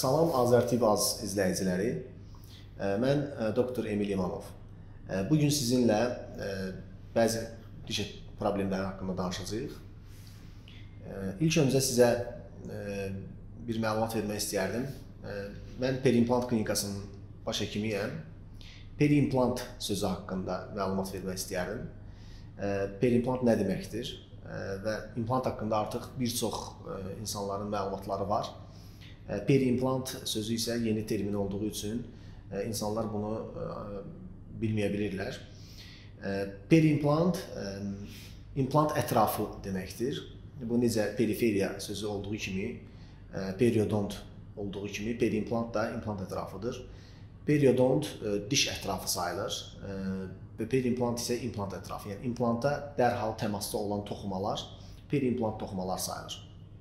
Salam Azərtv izləyiciləri. Mən Doktor Emil İmanov. Bugün sizinlə bəzi diş problemləri haqqında danışacağıq. İlk öncə sizə bir məlumat vermək istəyərdim. Mən Periimplant Klinikasının baş həkimiyəm. Periimplant sözü haqqında məlumat vermək istəyərdim. Periimplant nə deməkdir? Və implant haqqında artıq bir çox insanların məlumatları var. Periimplant sözü isə yeni termin olduğu üçün insanlar bunu bilməyə bilirlər. Periimplant, implant ətrafı deməkdir. Bu necə periferiya sözü olduğu kimi, periodont olduğu kimi, periimplant da implant ətrafıdır. Periodont diş ətrafı sayılır və periimplant isə implant ətrafı. Yəni implanta dərhal təmasda olan toxumalar periimplant toxumalar sayılır.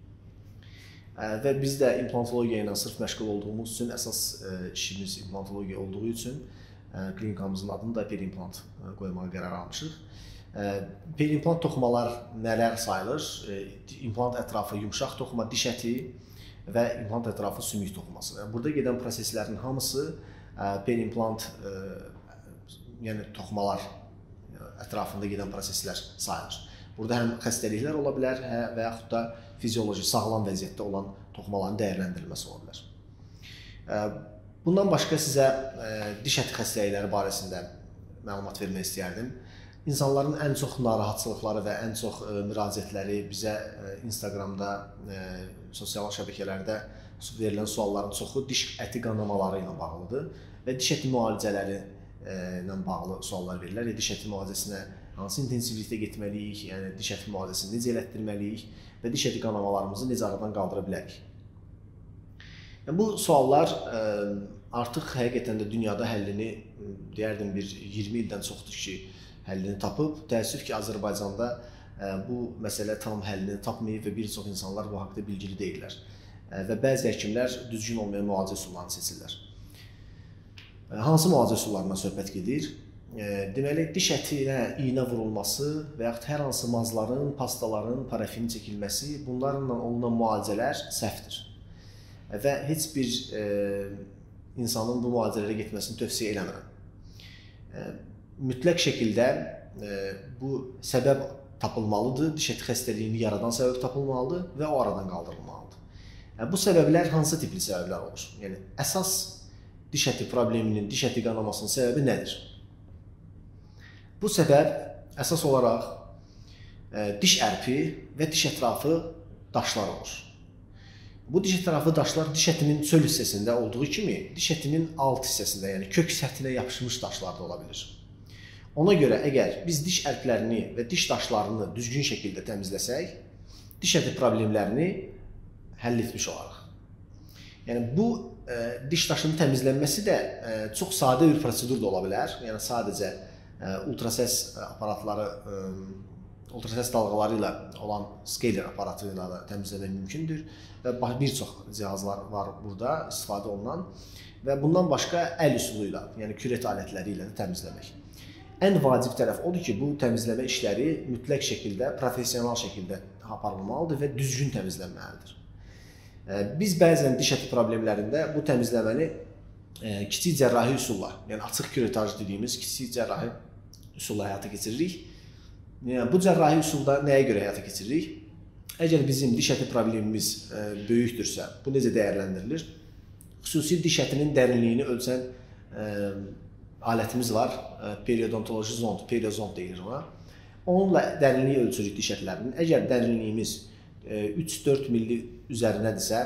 Və biz də implantologiya ilə sırf məşğul olduğumuz üçün, əsas işimiz implantologiya olduğu üçün klinikamızın adını da periimplant qoymağa qərar almışıq. Periimplant toxumalar nələr sayılır? İmplant ətrafı yumşaq toxuma, diş əti və implant ətrafı sümük toxuması. Burada gedən proseslərin hamısı periimplant, yəni toxumalar ətrafında gedən proseslər sayılır. Burada həm xəstəliklər ola bilər və yaxud da fizioloji, sağlam vəziyyətdə olan toxumaların dəyərləndirilməsi ola bilər. Bundan başqa sizə diş əti xəstəlikləri barəsində məlumat vermək istəyərdim. İnsanların ən çox narahatçılıqları və ən çox müraciətləri bizə Instagramda, sosial şəbəkələrdə verilən sualların çoxu diş əti qanamaları ilə bağlıdır və diş əti müalicələri ilə bağlı suallar verirlər. Diş əti müalicəsinə hansı intensivlikdə getməliyik, yəni diş əti müalicəsini necə elətdirməliyik və diş əti qanamalarımızı necə aradan qaldıra bilərik. Bu suallar artıq həqiqətən də dünyada həllini, deyərdim, bir 20 ildən çoxdur ki, həllini tapıb. Təəssüf ki, Azərbaycanda bu məsələ tam həllini tapmayıb və bir çox insanlar bu haqda bilgili deyirlər. Və bəzi həkimlər düzgün olmayan müalicə üsullarını seçirlər. Hansı müalicə üsullarından söhbət gedir? Deməli, diş ətinə iynə vurulması və yaxud hər hansı mazların, pastaların, parafinin çəkilməsi, bunlarla olunan müalicələr səhvdir. Və heç bir insanın bu müalicələrə getməsini tövsiyə eləmirəm. Mütləq şəkildə bu səbəb tapılmalıdır, diş əti xəstəliyini yaradan səbəb tapılmalıdır və o aradan qaldırılmalıdır. Bu səbəblər hansı tipli səbəblər olur? Yəni, əsas diş əti probleminin, diş əti qanamasının səbəbi nədir? Bu səbəb əsas olaraq diş ərpi və diş ətrafı daşlar olur. Bu diş ətrafı daşlar diş ətinin çöl hissəsində olduğu kimi, diş ətinin alt hissəsində, yəni kök səthinə yapışmış daşlar da ola bilir. Ona görə əgər biz diş ərplərini və diş daşlarını düzgün şəkildə təmizləsək, diş əti problemlərini həll etmiş olaraq. Yəni, bu diş daşının təmizlənməsi də çox sadə bir prosedur da ola bilər. Yəni, sadəcə ultrasəs aparatları, ultrasəs dalğaları ilə olan scaler aparatı ilə da təmizləmək mümkündür. Və bir çox cihazlar var burada istifadə olunan və bundan başqa əl üsulu ilə, yəni kürət alətləri ilə də təmizləmək. Ən vacib tərəf odur ki, bu təmizləmə işləri mütləq şəkildə, professional şəkildə aparılmalıdır və düzgün təmizlənməlidir. Biz bəzən diş əti problemlərində bu təmizləməni kiçik cərrahi üsulla, yəni açıq küretaj dediyimiz kiçik cərrahi üsulla həyata keçiririk. Bu cərrahi üsulda nəyə görə həyata keçiririk? Əgər bizim diş əti problemimiz böyükdürsə, bu necə dəyərləndirilir? Xüsusi diş ətinin dərinliyini ölçən alətimiz var, periodontoloji zond, periozond deyilir ona. Onunla dərinliyi ölçürük diş ətlərinin. Əgər dərinliyimiz 3-4 milli üzərindədirsə,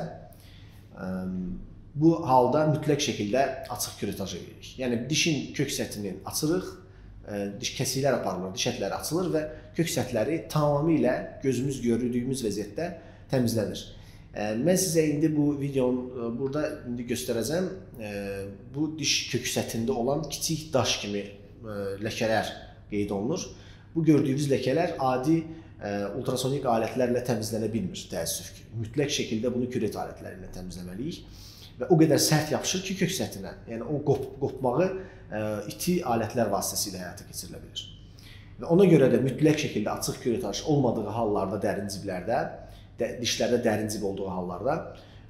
bu halda mütləq şəkildə açıq küretaj edirik. Yəni, dişin kök səthini açırıq, diş kəsiklər aparılır, diş ətləri açılır və kök sətləri tamamilə gözümüz gördüyümüz vəziyyətdə təmizlənir. Mən sizə indi bu videonu burada göstərəcəm. Bu diş kök səthində olan kiçik daş kimi ləkələr qeyd olunur. Bu gördüyünüz ləkələr adi ultrasonik alətlərlə təmizlənə bilmir, təəssüf ki. Mütləq şəkildə bunu kürət alətləri ilə təmizləməliyik və o qədər sərt yapışır ki, kök səthinə. Yəni, o qopmağı iti alətlər vasitəsilə həyata keçirilə bilir. Və ona görə də mütləq şəkildə açıq kürətaj olmadığı hallarda dərin ciblərdə, dişlərdə dərin cib olduğu hallarda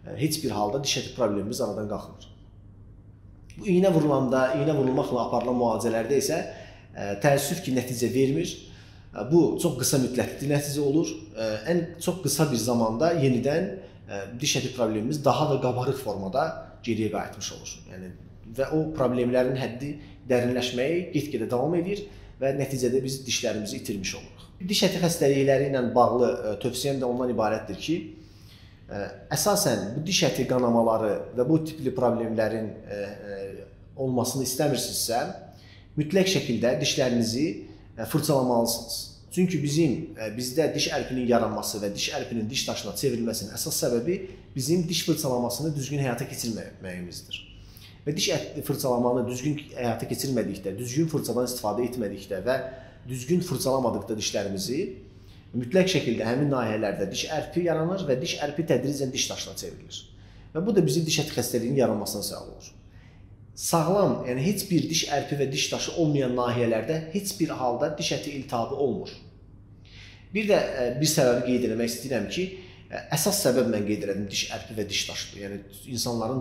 heç bir halda diş əti problemimiz aradan qalxmır. Bu iynə vurulmaqla aparılan müalicələrdə isə təəssüf ki, nəticə vermir. Bu çox qısa müddətli nəticə olur. Ən çox qısa bir zamanda yenidən diş əti problemimiz daha da qabarıq formada geriyə qayıtmış olur. Yəni və o problemlərin həddi dərinləşməyə get-gedə davam edir və nəticədə biz dişlərimizi itirmiş oluruq. Diş əti xəstəlikləri ilə bağlı tövsiyəm də ondan ibarətdir ki, əsasən bu diş əti qanamaları və bu tipli problemlərin olmasını istəmirsinizsə, mütləq şəkildə dişlərinizi fırçalamalısınız. Çünki bizdə diş ərpinin yaranması və diş ərpinin diş daşına çevrilməsinin əsas səbəbi bizim diş fırçalamasını düzgün həyata keçirməyimizdir. Və diş fırçalamanı düzgün həyata keçirmədikdə, düzgün fırçadan istifadə etmədikdə və düzgün fırçalamadıqda dişlərimizi mütləq şəkildə həmin nahiyələrdə diş ərpi yaranır və diş ərpi tədricən diş daşına çevrilir. Və bu da bizim diş əti xəstəliyinin yaranmasına səbəb olur. Sağlam, yəni heç bir diş ərpi və diş daşı olmayan nahiyələrdə heç bir halda diş əti iltihabı olmur. Bir də bir səbəbi qeyd etmək istəyirəm ki, əsas səbəb mən qeyd edirəm diş ərpi və diş daşıdır. Yəni insanların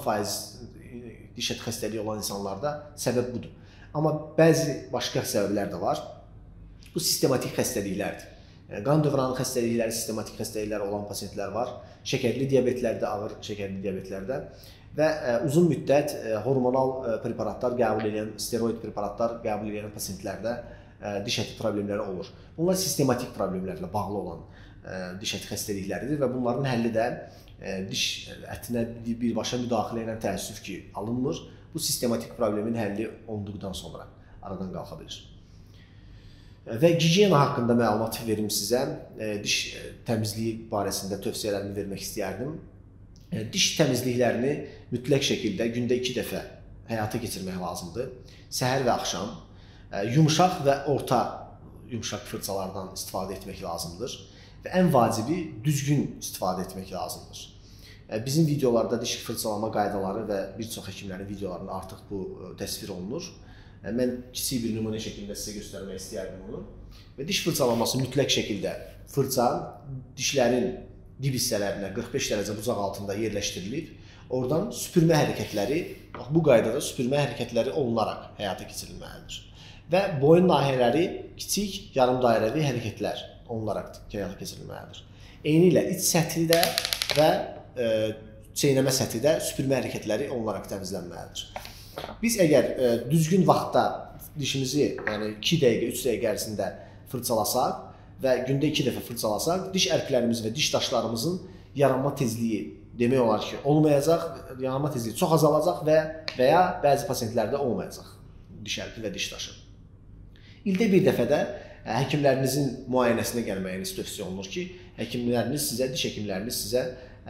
90% diş əti xəstəliyi olan insanlarda səbəb budur. Amma bəzi başqa səbəblər də var. Bu sistematik xəstəliklərdir. Qan dövranı xəstəlikləri, sistematik xəstəlikləri olan pasientlər var. Şəkərli diabetlərdə, ağır şəkərli diabetlərdə və uzun müddət hormonal preparatlar qəbul edən, steroid preparatlar qəbul edən pasientlərdə diş əti problemləri olur. Bunlar sistematik problemlərlə bağlı olan diş əti xəstəlikləridir və bunların həlli də diş ətinə birbaşa müdaxilə ilə təəssüf ki, alınmır. Bu sistematik problemin həlli olunduqdan sonra aradan qalxa bilir. Və gigiyena haqqında məlumat verim sizə. Diş təmizliyi barəsində tövsiyələrimi vermək istəyərdim. Diş təmizliklərini mütləq şəkildə gündə 2 dəfə həyata keçirmək lazımdır. Səhər və axşam yumşaq və orta yumşaq fırçalardan istifadə etmək lazımdır. Və ən vacibi düzgün istifadə etmək lazımdır. Bizim videolarda diş fırçalama qaydaları və bir çox həkimlərin videolarında artıq bu təsvir olunur. Mən kiçik bir nümunə şəklində sizə göstərmək istəyərdim bunu. Və diş fırçalaması mütləq şəkildə fırça dişlərin dib hissələrinə 45 dərəcə bucaq altında yerləşdirilib, oradan süpürmə hərəkətləri, bu qaydada süpürmə hərəkətləri olunaraq həyata keçirilməlidir. Və boyun nahiyələri kiçik yarım dairəvi hərəkətlər olunaraq həyata keçirilməlidir. Eyni ilə iç səthi də və çeynəmə səthi də süpürmə hərəkətləri olunaraq təmizlənməlidir. Biz əgər düzgün vaxtda dişimizi, yəni 2 dəqiqə, 3 dəqiqə ərzində fırçalasaq və gündə 2 dəfə fırçalasaq, diş ərklərimiz və diş daşlarımızın yaranma tezliyi demək olar ki, olmayacaq, yaranma tezliyi çox azalacaq və ya bəzi pasientlərdə olmayacaq diş ərki və diş daşı. İldə bir dəfə də həkimlərinizin müayinəsinə gəlməyiniz tövsiyə olunur ki, diş həkimləriniz sizə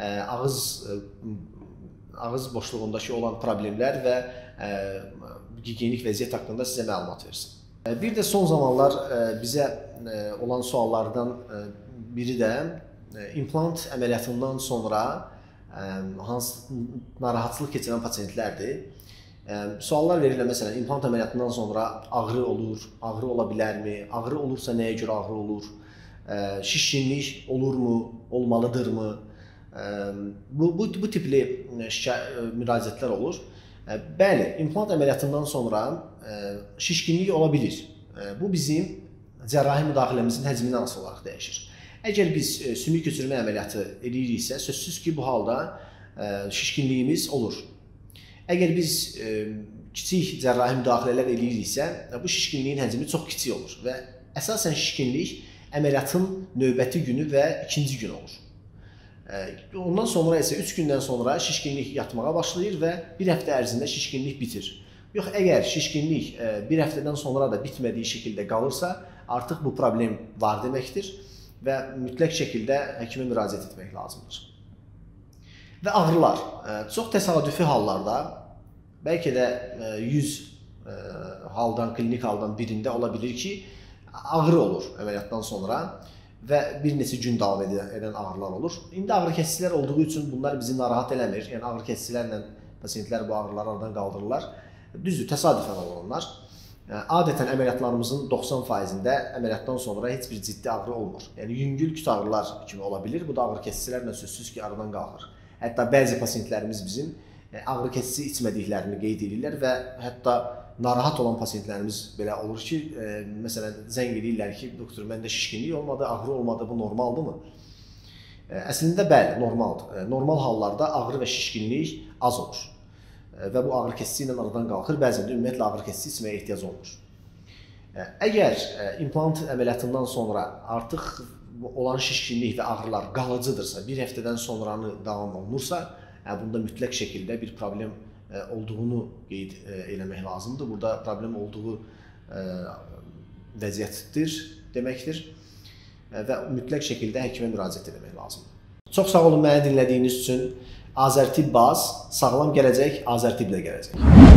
ağız boşluğundakı olan problemlər və gigiyenik vəziyyət haqqında sizə məlumat versin. Bir də son zamanlar bizə olan suallardan biri də implant əməliyyatından sonra hansı narahatçılıq keçirən pasientlərdir. Suallar verirlər, məsələn, implant əməliyyatından sonra ağrı olur, ağrı ola bilərmi, ağrı olursa nəyə görə ağrı olur, şişkinlik olurmu, olmalıdırmı? Bu tipli müraciətlər olur. Bəli, implant əməliyyatından sonra şişkinlik ola bilir. Bu bizim cərrahi müdaxiləmizin həcmindən asılı olaraq dəyişir. Əgər biz sümük köçürmə əməliyyatı ediriksə, sözsüz ki, bu halda şişkinliyimiz olur. Əgər biz kiçik cərrahi müdaxilələr ediriksə, bu şişkinliyin həcmi çox kiçik olur və əsasən şişkinlik əməliyyatın növbəti günü və ikinci gün olur. Ondan sonra isə 3 gündən sonra şişkinlik yatmağa başlayır və bir həftə ərzində şişkinlik bitir. Yox, əgər şişkinlik bir həftədən sonra da bitmədiyi şəkildə qalırsa, artıq bu problem var deməkdir və mütləq şəkildə həkimə müraciət etmək lazımdır. Və ağrılar. Çox təsadüfi hallarda, bəlkə də 100 haldan, klinik haldan birində ola bilir ki, ağrı olur əməliyyatdan sonra və bir neçə gün davam edən ağrılar olur. İndi ağrı kəsicilər olduğu üçün bunlar bizi narahat eləmir. Yəni ağrı kəsicilərlə pasientlər bu ağrıları aradan qaldırırlar. Düzdür, təsadüfən olanlar. Adətən əməliyyatlarımızın 90%-də əməliyyatdan sonra heç bir ciddi ağrı olmur. Yəni yüngül küt ağrılar kimi ola bilir. Bu da ağrı kəsicilərlə sözsüz ki, aradan qalxır. Hətta bəzi pasientlərimiz bizim ağrı kəsici içmədiklərini qeyd edirlər və hətta narahat olan pasientlərimiz belə olur ki, məsələn, zəng edirlər ki, doktor, məndə şişkinlik olmadı, ağrı olmadı, bu normaldırmı? Əslində bəli, normaldır. Normal hallarda ağrı və şişkinlik az olur və bu ağrı kəsici ilə aradan qalxır. Bəzən də ümumiyyətlə ağrı kəsici içməyə ehtiyac olmur. Əgər implant əməliyyatından sonra artıq olan şişkinlik və ağrılar qalıcıdırsa, bir həftədən sonranı davam olunursa, bunda mütləq şəkildə bir problem olduğunu qeyd eləmək lazımdır. Burada problem olduğu vəziyyətdir deməkdir və mütləq şəkildə həkimə müraciət etmək lazımdır. Çox sağ olun məni dinlədiyiniz üçün. Azərtib Baz, sağlam gələcək Azərtiblə gələcək.